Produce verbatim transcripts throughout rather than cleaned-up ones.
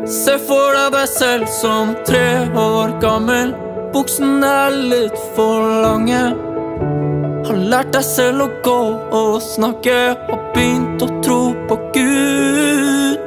Se for deg deg selv som tre år gammel. Buksene er litt for lange. Har lært deg selv å gå og snakke. Har begynt å tro på Gud.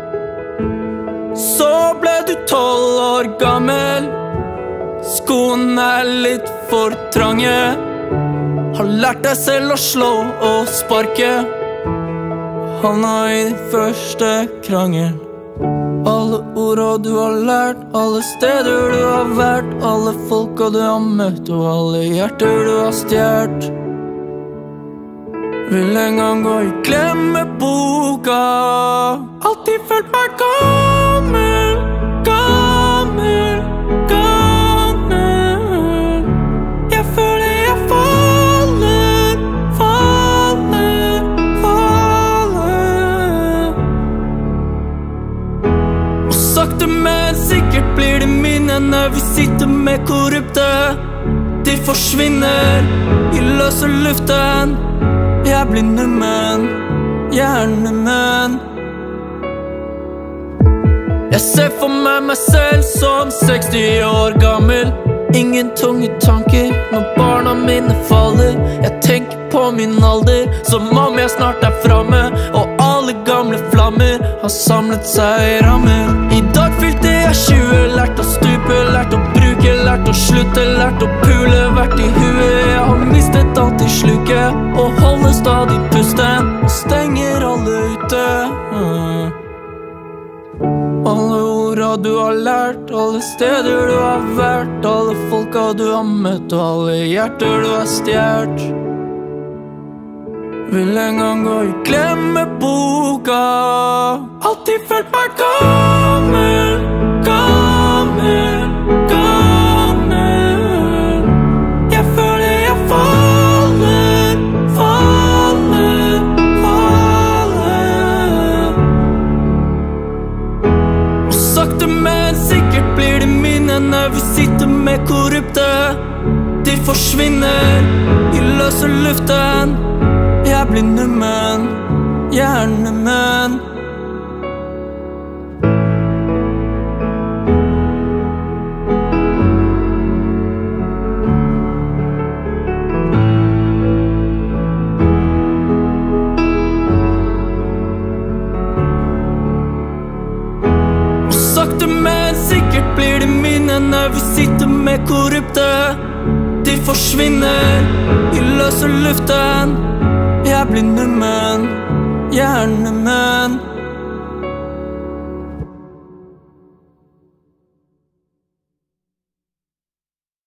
Så ble du tolv år gammel. Skoene er litt for trange. Har lært deg selv å slå og sparke. Havna i din første krangel. Alle orda du har lært, alle steder du har vært, alle folka du har møtt og alle hjerter du har stjert. Vil en gang gå i glemmeboka. Alltid følt meg gammel, gammel, gammel. Jeg føler jeg faller, faller, faller. Og sakte, men sikkert blir det minnene vi sitter med korrupte. De forsvinner i løse luften. Jeg blir nummen, jeg er nummen. Jeg ser for meg meg selv som seksti år gammel. Ingen tunge tanker når barna mine faller. Jeg tenker på min alder som om jeg snart er fremme. Og alle gamle flammer har samlet seg i rammer. I dag fylte jeg tjue, lært å stupe, lært å bruke, lært å slutte, lært å pule, vært i huet. Jeg har mistet alt i sluket og holder stadig pusten og stenger alle ute. mm. Alle orda du har lært, alle steder du har vært, alle folka du har møtt og alle hjerter du har stjert. Vil en gang gå i glemmeboka. Alltid følt meg gammel, gammel, gammel. Jeg føler jeg faller, faller, faller. Og sakte, men sikkert blir det minnene vi sitter med korrupte. De forsvinner i løse luften. Jeg blir nummen, jeg er nummen. Og sakte, men sikkert blir det minnene vi sitter med korrupte. De forsvinner i løse luften. Jeg blir nummen, jeg er nummen.